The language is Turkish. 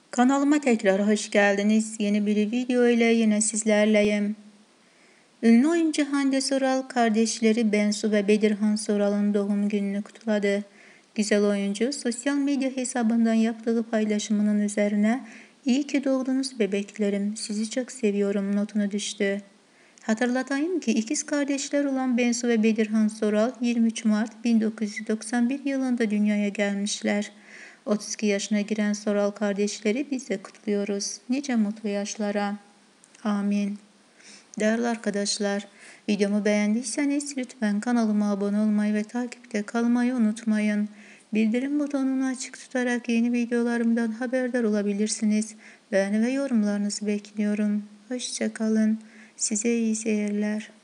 Kanalıma tekrar hoş geldiniz. Yeni bir video ile yine sizlerleyim. Ünlü oyuncu Hande Soral kardeşleri Bensu ve Bedirhan Soral'ın doğum gününü kutladı. Güzel oyuncu sosyal medya hesabından yaptığı paylaşımının üzerine "İyi ki doğdunuz bebeklerim, sizi çok seviyorum" notunu düştü. Hatırlatayım ki ikiz kardeşler olan Bensu ve Bedirhan Soral 23 Mart 1991 yılında dünyaya gelmişler. 32 yaşına giren Soral kardeşleri biz de kutluyoruz. Nice mutlu yaşlara. Amin. Değerli arkadaşlar, videomu beğendiyseniz lütfen kanalıma abone olmayı ve takipte kalmayı unutmayın. Bildirim butonunu açık tutarak yeni videolarımdan haberdar olabilirsiniz. Beğeni ve yorumlarınızı bekliyorum. Hoşça kalın. Size iyi seyirler.